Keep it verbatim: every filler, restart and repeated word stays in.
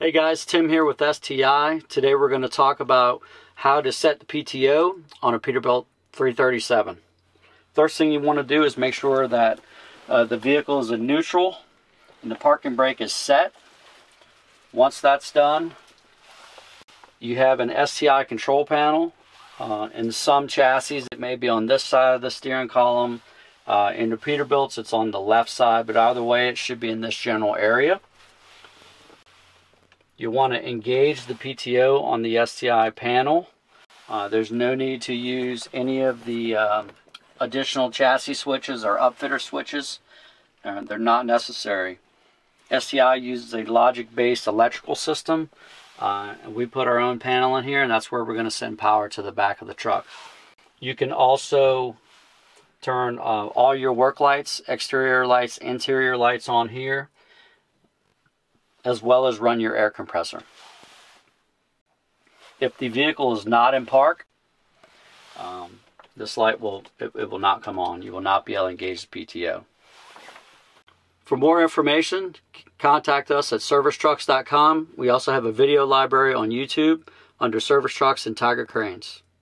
Hey guys, Tim here with S T I. Today we're going to talk about how to set the P T O on a Peterbilt three thirty-seven. First thing you want to do is make sure that uh, the vehicle is in neutral and the parking brake is set. Once that's done, you have an S T I control panel. Uh, in some chassis it may be on this side of the steering column. Uh, in the Peterbilts it's on the left side, but either way it should be in this general area. You want to engage the P T O on the S T I panel. Uh, there's no need to use any of the um, additional chassis switches or upfitter switches. Uh, they're not necessary. S T I uses a logic-based electrical system. Uh, and we put our own panel in here, and that's where we're going to send power to the back of the truck. You can also turn uh, all your work lights, exterior lights, interior lights on here, as well as run your air compressor. If the vehicle is not in park, um, this light will it, it will not come on. You will not be able to engage the P T O. For more information, contact us at service trucks dot com. We also have a video library on YouTube under Service Trucks and Tiger Cranes.